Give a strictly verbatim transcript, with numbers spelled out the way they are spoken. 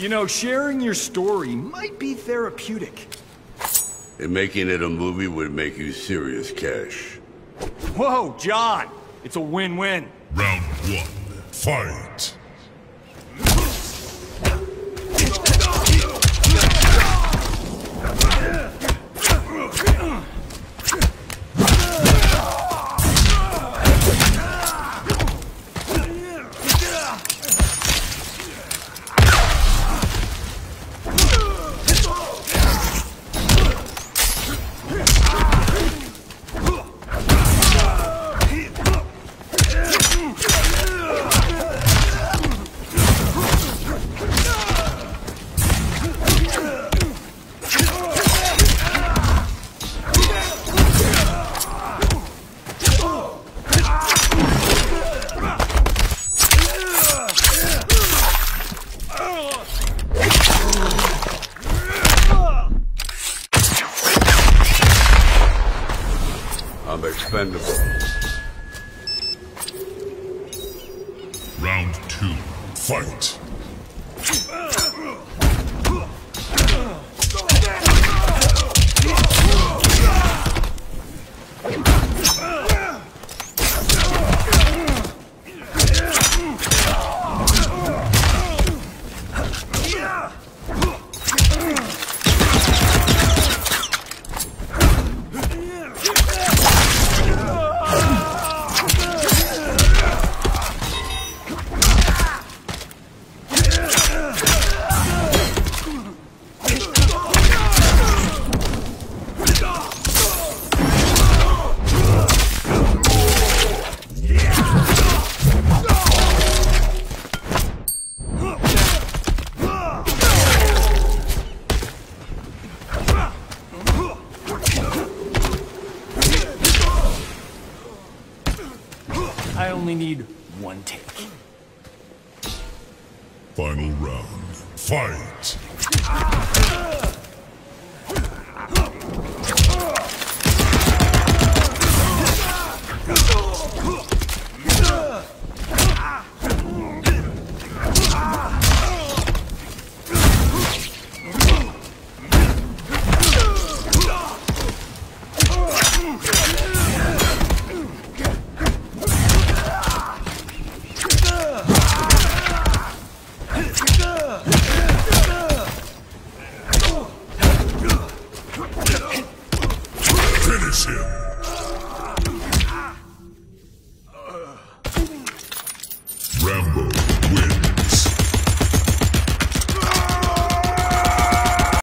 You know, sharing your story might be therapeutic. And making it a movie would make you serious cash. Whoa, John! It's a win-win. Round one, fight! I'm expendable. Round two, fight! I only need one take. Final round, fight!